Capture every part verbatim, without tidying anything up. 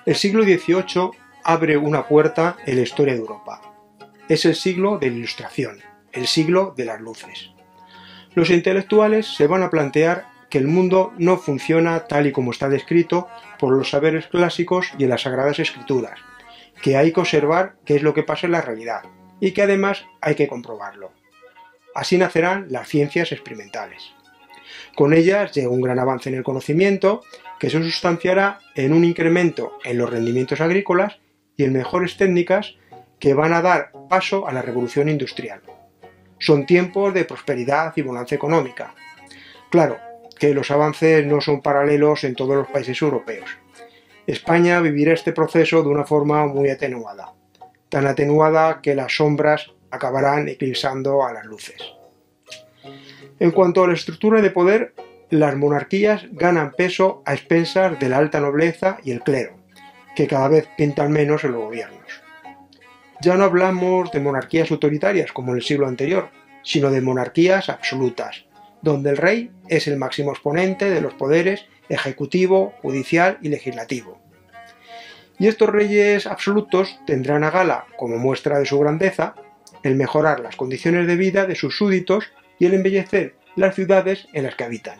El siglo dieciocho abre una puerta en la historia de Europa. Es el siglo de la Ilustración, el siglo de las luces. Los intelectuales se van a plantear que el mundo no funciona tal y como está descrito por los saberes clásicos y en las Sagradas Escrituras, que hay que observar qué es lo que pasa en la realidad y que además hay que comprobarlo. Así nacerán las ciencias experimentales. Con ellas llega un gran avance en el conocimiento que se sustanciará en un incremento en los rendimientos agrícolas y en mejores técnicas que van a dar paso a la revolución industrial. Son tiempos de prosperidad y bonanza económica. Claro que los avances no son paralelos en todos los países europeos. España vivirá este proceso de una forma muy atenuada, tan atenuada que las sombras acabarán eclipsando a las luces. En cuanto a la estructura de poder, las monarquías ganan peso a expensas de la alta nobleza y el clero, que cada vez pintan menos en los gobiernos. Ya no hablamos de monarquías autoritarias como en el siglo anterior, sino de monarquías absolutas, donde el rey es el máximo exponente de los poderes ejecutivo, judicial y legislativo. Y estos reyes absolutos tendrán a gala, como muestra de su grandeza, el mejorar las condiciones de vida de sus súbditos y el embellecer las ciudades en las que habitan.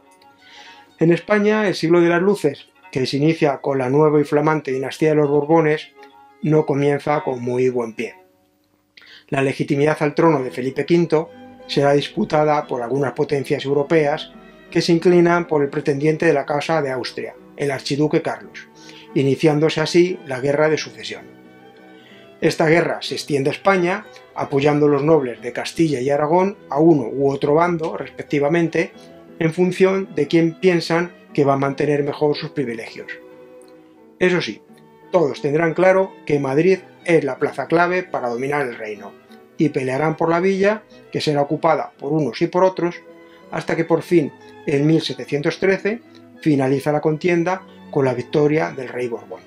En España, el siglo de las luces, que se inicia con la nueva y flamante dinastía de los Borbones, no comienza con muy buen pie. La legitimidad al trono de Felipe quinto será disputada por algunas potencias europeas que se inclinan por el pretendiente de la Casa de Austria, el archiduque Carlos, iniciándose así la Guerra de Sucesión. Esta guerra se extiende a España, apoyando los nobles de Castilla y Aragón a uno u otro bando, respectivamente, en función de quién piensan que va a mantener mejor sus privilegios. Eso sí, todos tendrán claro que Madrid es la plaza clave para dominar el reino, y pelearán por la villa, que será ocupada por unos y por otros, hasta que por fin, en mil setecientos trece, finaliza la contienda con la victoria del rey Borbón.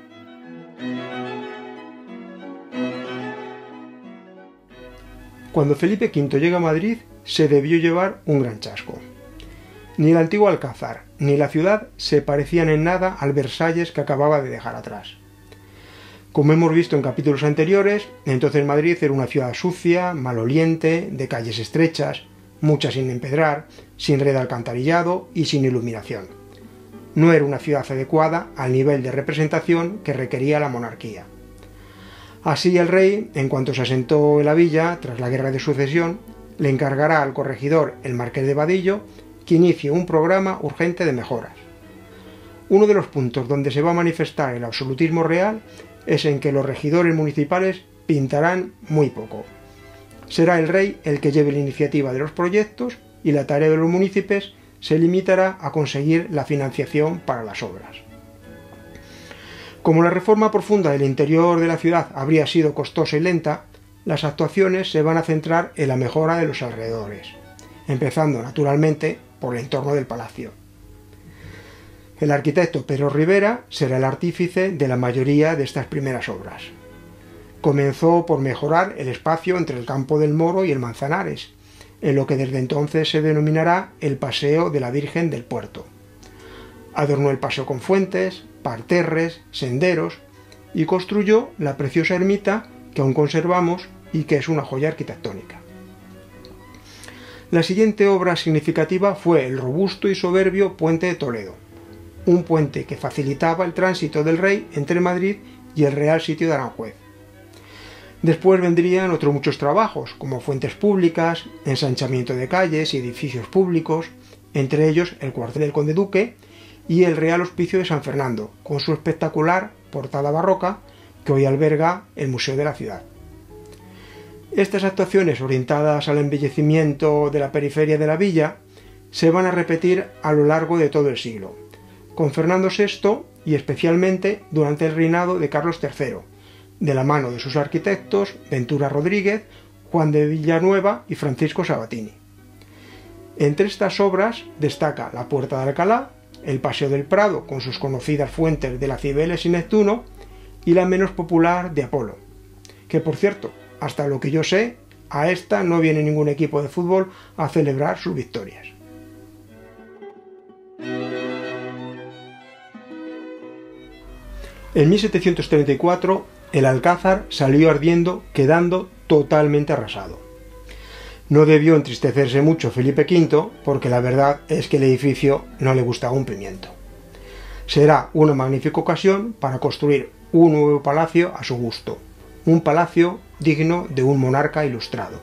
Cuando Felipe quinto llega a Madrid, se debió llevar un gran chasco. Ni el antiguo Alcázar ni la ciudad se parecían en nada al Versalles que acababa de dejar atrás. Como hemos visto en capítulos anteriores, entonces Madrid era una ciudad sucia, maloliente, de calles estrechas, muchas sin empedrar, sin red de alcantarillado y sin iluminación. No era una ciudad adecuada al nivel de representación que requería la monarquía. Así el rey, en cuanto se asentó en la villa, tras la Guerra de Sucesión, le encargará al corregidor, el marqués de Vadillo, que inicie un programa urgente de mejoras. Uno de los puntos donde se va a manifestar el absolutismo real es en que los regidores municipales pintarán muy poco. Será el rey el que lleve la iniciativa de los proyectos y la tarea de los municipios se limitará a conseguir la financiación para las obras. Como la reforma profunda del interior de la ciudad habría sido costosa y lenta, las actuaciones se van a centrar en la mejora de los alrededores, empezando naturalmente por el entorno del palacio. El arquitecto Pedro Rivera será el artífice de la mayoría de estas primeras obras. Comenzó por mejorar el espacio entre el Campo del Moro y el Manzanares, en lo que desde entonces se denominará el Paseo de la Virgen del Puerto. Adornó el paseo con fuentes, parterres, senderos y construyó la preciosa ermita que aún conservamos y que es una joya arquitectónica. La siguiente obra significativa fue el robusto y soberbio Puente de Toledo, un puente que facilitaba el tránsito del rey entre Madrid y el Real Sitio de Aranjuez. Después vendrían otros muchos trabajos, como fuentes públicas, ensanchamiento de calles y edificios públicos, entre ellos el cuartel del Conde Duque y el Real Hospicio de San Fernando, con su espectacular portada barroca que hoy alberga el Museo de la Ciudad. Estas actuaciones orientadas al embellecimiento de la periferia de la villa se van a repetir a lo largo de todo el siglo, con Fernando sexto y especialmente durante el reinado de Carlos tercero, de la mano de sus arquitectos Ventura Rodríguez, Juan de Villanueva y Francisco Sabatini. Entre estas obras destaca la Puerta de Alcalá, el Paseo del Prado con sus conocidas fuentes de la Cibeles y Neptuno y la menos popular de Apolo, que por cierto, hasta lo que yo sé, a esta no viene ningún equipo de fútbol a celebrar sus victorias. En mil setecientos treinta y cuatro el alcázar salió ardiendo, quedando totalmente arrasado. No debió entristecerse mucho Felipe quinto, porque la verdad es que el edificio no le gustaba un pimiento. Será una magnífica ocasión para construir un nuevo palacio a su gusto, un palacio digno de un monarca ilustrado.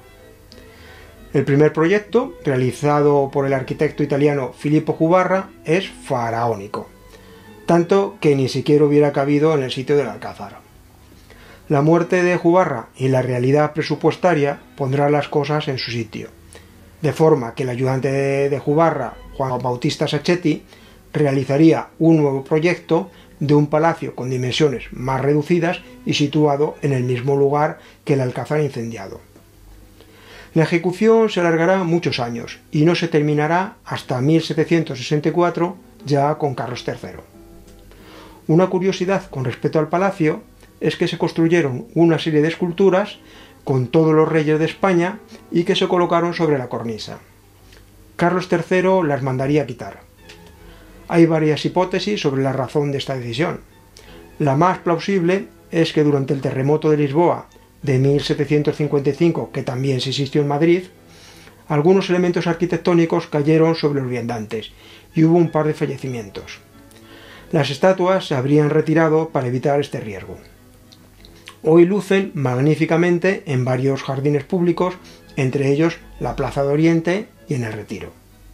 El primer proyecto, realizado por el arquitecto italiano Filippo Juvarra, es faraónico, tanto que ni siquiera hubiera cabido en el sitio del alcázar. La muerte de Juvarra y la realidad presupuestaria pondrán las cosas en su sitio, de forma que el ayudante de Juvarra, Juan Bautista Sacchetti, realizaría un nuevo proyecto de un palacio con dimensiones más reducidas y situado en el mismo lugar que el alcázar incendiado. La ejecución se alargará muchos años y no se terminará hasta mil setecientos sesenta y cuatro, ya con Carlos tercero. Una curiosidad con respecto al palacio es que se construyeron una serie de esculturas con todos los reyes de España y que se colocaron sobre la cornisa. Carlos tercero las mandaría quitar. Hay varias hipótesis sobre la razón de esta decisión. La más plausible es que durante el terremoto de Lisboa de mil setecientos cincuenta y cinco, que también se existió en Madrid, algunos elementos arquitectónicos cayeron sobre los viandantes y hubo un par de fallecimientos. Las estatuas se habrían retirado para evitar este riesgo. Hoy lucen magníficamente en varios jardines públicos, entre ellos la Plaza de Oriente y en el Retiro.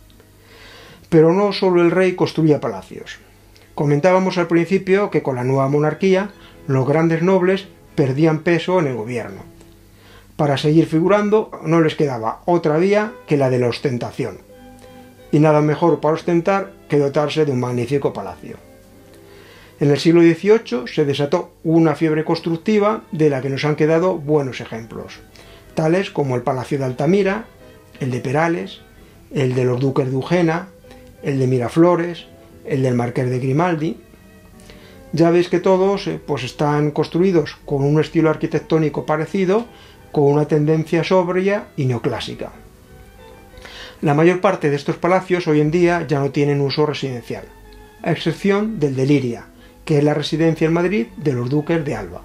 Pero no solo el rey construía palacios. Comentábamos al principio que con la nueva monarquía los grandes nobles perdían peso en el gobierno. Para seguir figurando no les quedaba otra vía que la de la ostentación. Y nada mejor para ostentar que dotarse de un magnífico palacio. En el siglo dieciocho se desató una fiebre constructiva de la que nos han quedado buenos ejemplos, tales como el Palacio de Altamira, el de Perales, el de los duques de Eugena, el de Miraflores, el del Marqués de Grimaldi. Ya veis que todos eh, pues están construidos con un estilo arquitectónico parecido, con una tendencia sobria y neoclásica. La mayor parte de estos palacios hoy en día ya no tienen uso residencial, a excepción del de Liria, que es la residencia en Madrid de los duques de Alba.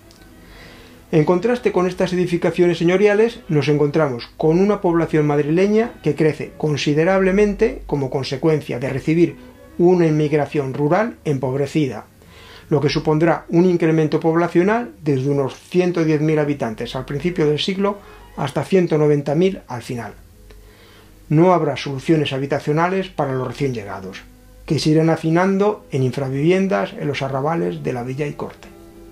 En contraste con estas edificaciones señoriales, nos encontramos con una población madrileña que crece considerablemente como consecuencia de recibir una inmigración rural empobrecida, lo que supondrá un incremento poblacional desde unos ciento diez mil habitantes al principio del siglo hasta ciento noventa mil al final. No habrá soluciones habitacionales para los recién llegados, que se irán hacinando en infraviviendas en los arrabales de la villa y corte.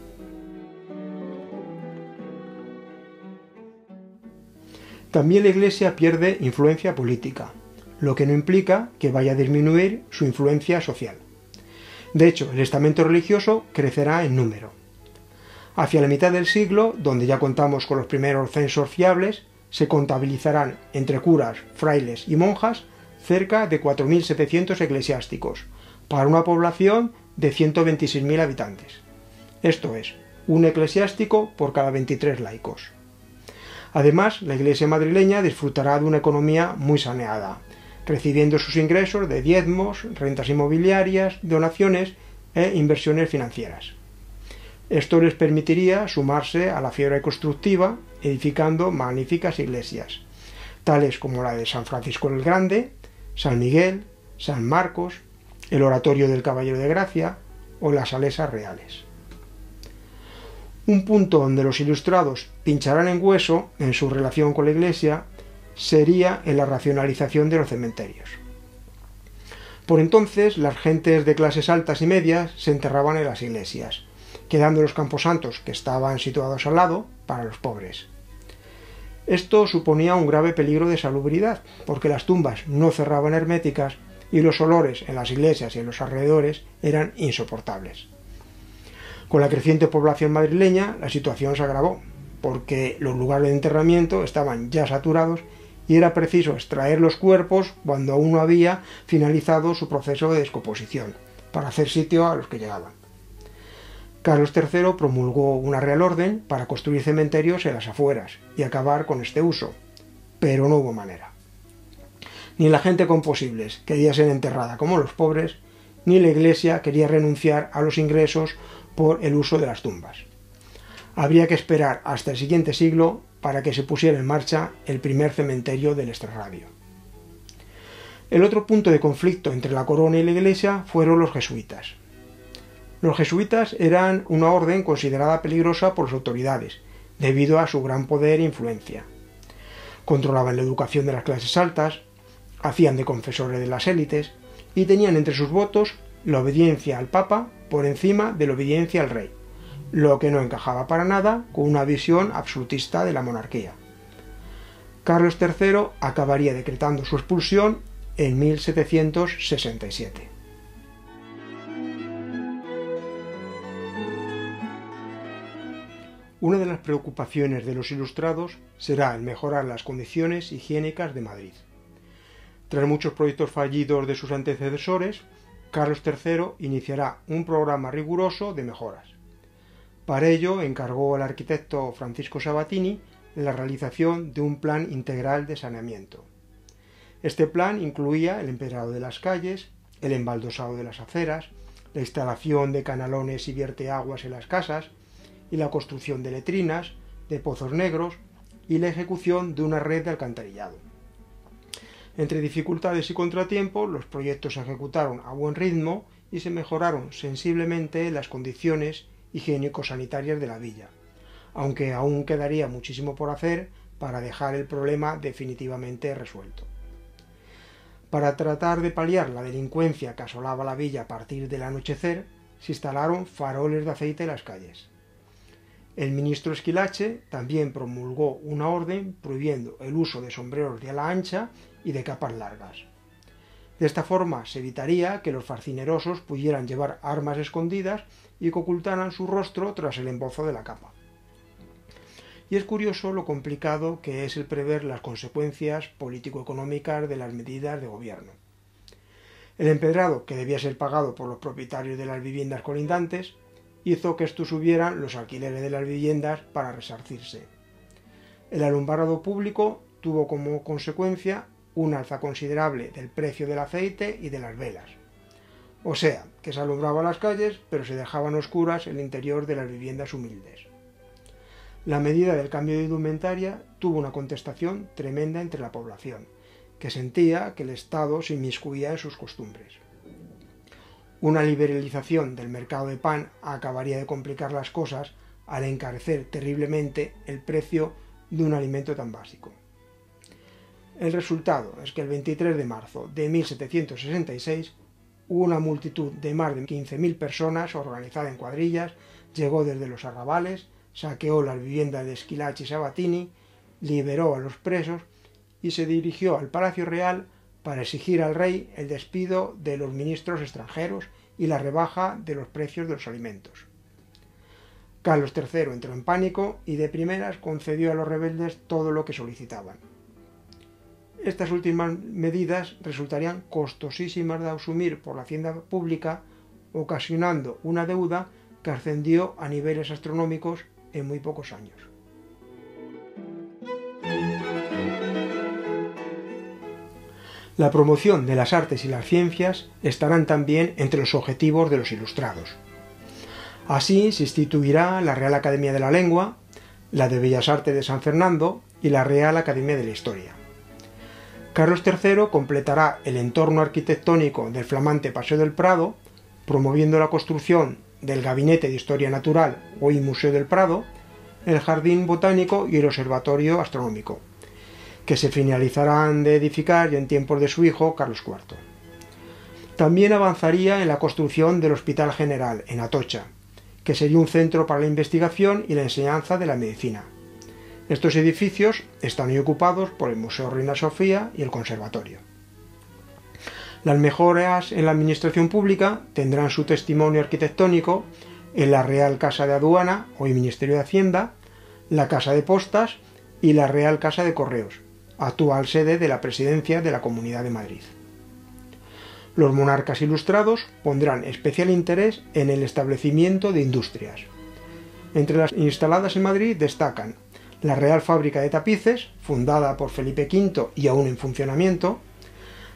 También la Iglesia pierde influencia política, lo que no implica que vaya a disminuir su influencia social. De hecho, el estamento religioso crecerá en número. Hacia la mitad del siglo, donde ya contamos con los primeros censos fiables, se contabilizarán entre curas, frailes y monjas cerca de cuatro mil setecientos eclesiásticos, para una población de ciento veintiséis mil habitantes. Esto es, un eclesiástico por cada veintitrés laicos. Además, la Iglesia madrileña disfrutará de una economía muy saneada, recibiendo sus ingresos de diezmos, rentas inmobiliarias, donaciones e inversiones financieras. Esto les permitiría sumarse a la fiebre constructiva, edificando magníficas iglesias, tales como la de San Francisco el Grande, San Miguel, San Marcos, el Oratorio del Caballero de Gracia o las Salesas Reales. Un punto donde los ilustrados pincharán en hueso en su relación con la Iglesia sería en la racionalización de los cementerios. Por entonces, las gentes de clases altas y medias se enterraban en las iglesias, quedando los camposantos, que estaban situados al lado, para los pobres. Esto suponía un grave peligro de salubridad, porque las tumbas no cerraban herméticas y los olores en las iglesias y en los alrededores eran insoportables. Con la creciente población madrileña, la situación se agravó, porque los lugares de enterramiento estaban ya saturados y era preciso extraer los cuerpos cuando aún no había finalizado su proceso de descomposición, para hacer sitio a los que llegaban. Carlos tercero promulgó una real orden para construir cementerios en las afueras y acabar con este uso, pero no hubo manera. Ni la gente con posibles quería ser enterrada como los pobres, ni la Iglesia quería renunciar a los ingresos por el uso de las tumbas. Habría que esperar hasta el siguiente siglo para que se pusiera en marcha el primer cementerio del extrarradio. El otro punto de conflicto entre la corona y la Iglesia fueron los jesuitas. Los jesuitas eran una orden considerada peligrosa por las autoridades, debido a su gran poder e influencia. Controlaban la educación de las clases altas, hacían de confesores de las élites y tenían entre sus votos la obediencia al Papa por encima de la obediencia al rey, lo que no encajaba para nada con una visión absolutista de la monarquía. Carlos tercero acabaría decretando su expulsión en mil setecientos sesenta y siete. Una de las preocupaciones de los ilustrados será el mejorar las condiciones higiénicas de Madrid. Tras muchos proyectos fallidos de sus antecesores, Carlos tercero iniciará un programa riguroso de mejoras. Para ello encargó al arquitecto Francisco Sabatini la realización de un plan integral de saneamiento. Este plan incluía el empedrado de las calles, el embaldosado de las aceras, la instalación de canalones y vierteaguas en las casas, y la construcción de letrinas, de pozos negros y la ejecución de una red de alcantarillado. Entre dificultades y contratiempos, los proyectos se ejecutaron a buen ritmo y se mejoraron sensiblemente las condiciones higiénico-sanitarias de la villa, aunque aún quedaría muchísimo por hacer para dejar el problema definitivamente resuelto. Para tratar de paliar la delincuencia que asolaba la villa a partir del anochecer, se instalaron faroles de aceite en las calles. El ministro Esquilache también promulgó una orden prohibiendo el uso de sombreros de ala ancha y de capas largas. De esta forma se evitaría que los fascinerosos pudieran llevar armas escondidas y que ocultaran su rostro tras el embozo de la capa. Y es curioso lo complicado que es el prever las consecuencias político-económicas de las medidas de gobierno. El empedrado, que debía ser pagado por los propietarios de las viviendas colindantes, hizo que estos subieran los alquileres de las viviendas para resarcirse. El alumbrado público tuvo como consecuencia un alza considerable del precio del aceite y de las velas. O sea, que se alumbraba las calles, pero se dejaban oscuras el interior de las viviendas humildes. La medida del cambio de indumentaria tuvo una contestación tremenda entre la población, que sentía que el Estado se inmiscuía en sus costumbres. Una liberalización del mercado de pan acabaría de complicar las cosas al encarecer terriblemente el precio de un alimento tan básico. El resultado es que el veintitrés de marzo de mil setecientos sesenta y seis una multitud de más de quince mil personas organizada en cuadrillas llegó desde los arrabales, saqueó las viviendas de Esquilache y Sabatini, liberó a los presos y se dirigió al Palacio Real para exigir al rey el despido de los ministros extranjeros y la rebaja de los precios de los alimentos. Carlos tercero entró en pánico y de primeras concedió a los rebeldes todo lo que solicitaban. Estas últimas medidas resultarían costosísimas de asumir por la hacienda pública, ocasionando una deuda que ascendió a niveles astronómicos en muy pocos años. La promoción de las artes y las ciencias estarán también entre los objetivos de los ilustrados. Así se instituirá la Real Academia de la Lengua, la de Bellas Artes de San Fernando y la Real Academia de la Historia. Carlos tercero completará el entorno arquitectónico del flamante Paseo del Prado, promoviendo la construcción del Gabinete de Historia Natural, hoy Museo del Prado, el Jardín Botánico y el Observatorio Astronómico, que se finalizarán de edificar ya en tiempos de su hijo Carlos cuarto. También avanzaría en la construcción del Hospital General, en Atocha, que sería un centro para la investigación y la enseñanza de la medicina. Estos edificios están hoy ocupados por el Museo Reina Sofía y el Conservatorio. Las mejoras en la administración pública tendrán su testimonio arquitectónico en la Real Casa de Aduana, hoy Ministerio de Hacienda, la Casa de Postas y la Real Casa de Correos, actual sede de la Presidencia de la Comunidad de Madrid. Los monarcas ilustrados pondrán especial interés en el establecimiento de industrias. Entre las instaladas en Madrid destacan la Real Fábrica de Tapices, fundada por Felipe quinto y aún en funcionamiento,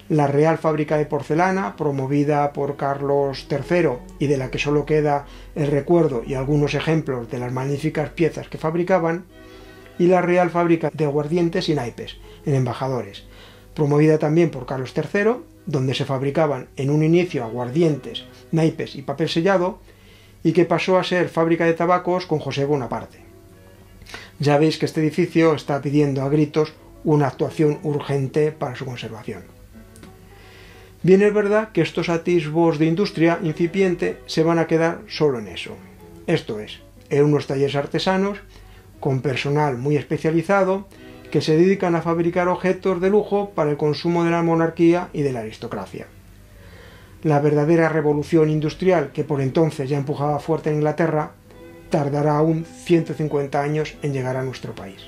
La Real Fábrica de Porcelana, promovida por Carlos tercero y de la que solo queda el recuerdo y algunos ejemplos de las magníficas piezas que fabricaban, y la Real Fábrica de Aguardientes y Naipes, en Embajadores, promovida también por Carlos tercero, donde se fabricaban en un inicio aguardientes, naipes y papel sellado, y que pasó a ser fábrica de tabacos con José Bonaparte. Ya veis que este edificio está pidiendo a gritos una actuación urgente para su conservación. Bien es verdad que estos atisbos de industria incipiente se van a quedar solo en eso. Esto es, en unos talleres artesanos, con personal muy especializado, que se dedican a fabricar objetos de lujo para el consumo de la monarquía y de la aristocracia. La verdadera revolución industrial, que por entonces ya empujaba fuerte en Inglaterra, tardará aún ciento cincuenta años en llegar a nuestro país.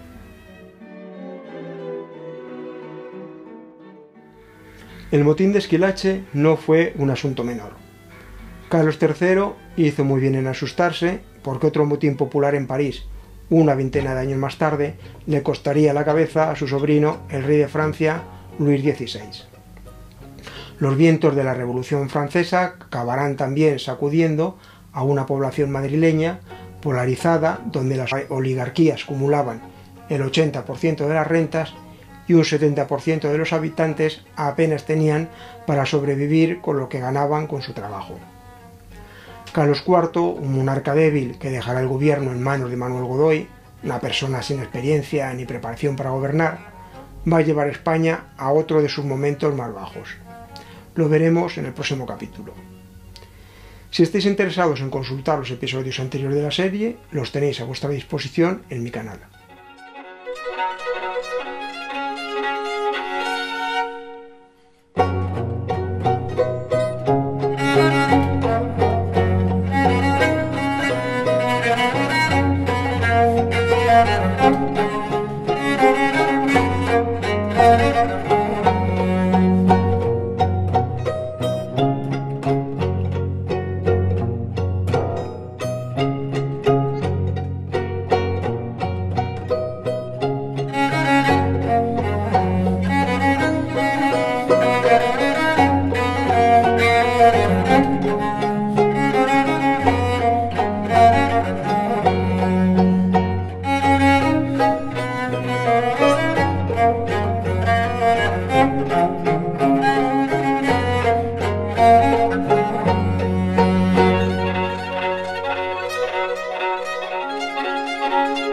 El motín de Esquilache no fue un asunto menor. Carlos tercero hizo muy bien en asustarse, porque otro motín popular en París, una veintena de años más tarde, le costaría la cabeza a su sobrino, el rey de Francia, Luis dieciséis. Los vientos de la Revolución Francesa acabarán también sacudiendo a una población madrileña polarizada, donde las oligarquías acumulaban el ochenta por ciento de las rentas y un setenta por ciento de los habitantes apenas tenían para sobrevivir con lo que ganaban con su trabajo. Carlos cuarto, un monarca débil que dejará el gobierno en manos de Manuel Godoy, una persona sin experiencia ni preparación para gobernar, va a llevar a España a otro de sus momentos más bajos. Lo veremos en el próximo capítulo. Si estáis interesados en consultar los episodios anteriores de la serie, los tenéis a vuestra disposición en mi canal. Thank you.